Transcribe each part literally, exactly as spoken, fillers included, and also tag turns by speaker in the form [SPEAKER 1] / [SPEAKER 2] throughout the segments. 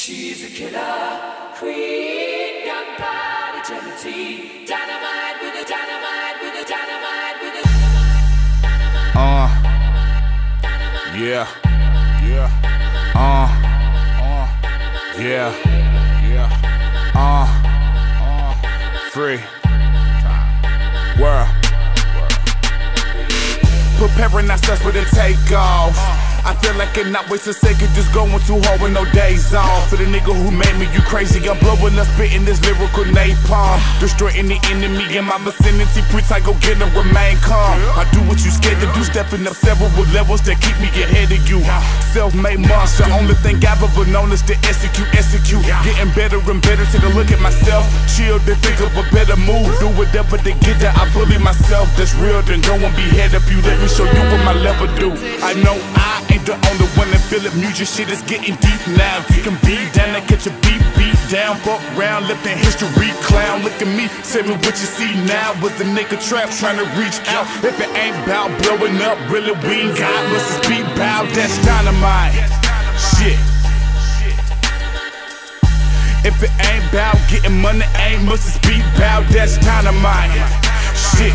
[SPEAKER 1] She's a killer queen, gunpowder gelatine, dynamite with a dynamite with a dynamite with a dynamite.
[SPEAKER 2] Uh, yeah, yeah, uh, uh, yeah, yeah, uh, uh, free, world, preparing ourselves for the takeoff. I feel like I cannot waste a second, just going too hard with no days off. For the nigga who made me, you crazy. I'm blowing up, spitting this lyrical napalm, destroying the enemy in my vicinity. Preach I go get them, remain calm. I do what you scared to do, stepping up several levels that keep me ahead of you. Self-made monster, only thing I've ever known is to execute, execute. Getting better and better, take a look at myself. Chill, then think of a better move. Do whatever to get there, I bully myself. That's real, then go and be head up you. Let me show you what my level do. I know I ain't the only one that feel it. Music shit is getting deep now. You can be down and catch a beat, beat down. Fuck round, left in history, clown. Look at me, tell me what you see now. Was the nigga trap trying to reach out? If it ain't bout blowing up, really we ain't got. Must just be bout, that's dynamite. Shit. If it ain't bout getting money, ain't must just be bout, that's dynamite. Shit.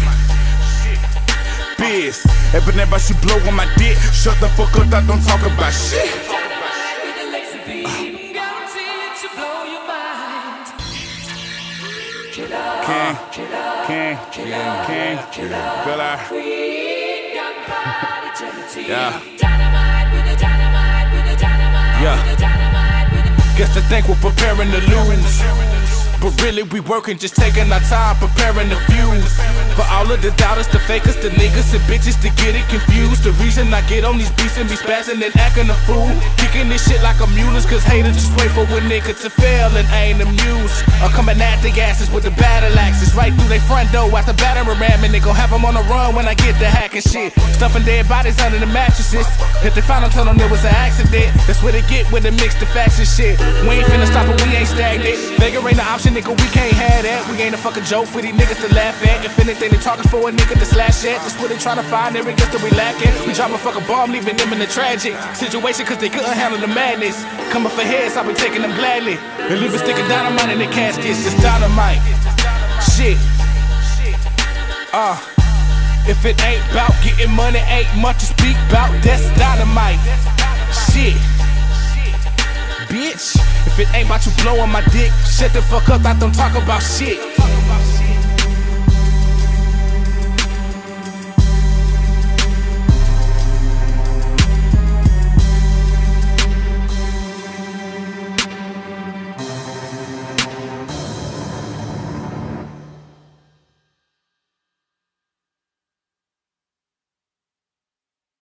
[SPEAKER 2] Biz. If it ain't about you blow on my dick, shut the fuck up, I don't talk about shit.
[SPEAKER 1] Dynamite with a laser beam, guaranteed to blow your mind. Killer,
[SPEAKER 2] King,
[SPEAKER 1] killer,
[SPEAKER 2] King,
[SPEAKER 1] killer,
[SPEAKER 2] King,
[SPEAKER 1] killer,
[SPEAKER 2] Bella.
[SPEAKER 1] queen, gunpowder gelatine,
[SPEAKER 2] Yeah.
[SPEAKER 1] dynamite with a dynamite with a dynamite
[SPEAKER 2] Yeah.
[SPEAKER 1] with a dynamite with a.
[SPEAKER 2] Guess they think we're preparing to lose, but really we working, just taking our time, preparing to fuse. For all of the doubters, the fakers, the niggas and bitches to get it confused. The reason I get on these beats and be spazzing and acting a fool, kicking this shit like a mulus, cause haters just wait for a nigga to fail and ain't amused. Or coming at their asses with the battle axes right through their front door after battering ram, and they gon' have them on the run when I get the hacking shit. Stuffing dead bodies under the mattresses. If they find them, tell them it was an accident. That's what they get when they mix the facts and shit. We ain't finna stop it, we ain't stagnant. Figure ain't the option, nigga, we can't have that. We ain't a fucking joke for these niggas to laugh at. If anything, they talking for a nigga to slash at. That's what they tryna find, every guess that we lacking. We drop a fucking bomb, leaving them in a tragic situation, cause they couldn't handle the madness. Coming for heads, I be taking them gladly. And leaving sticking dynamite in the caskets, just dynamite. Shit. Uh, if it ain't bout getting money, ain't much to speak bout, that's dynamite. Shit. Bitch, if it ain't about you blowing my dick, shut the fuck up, I don't talk about shit.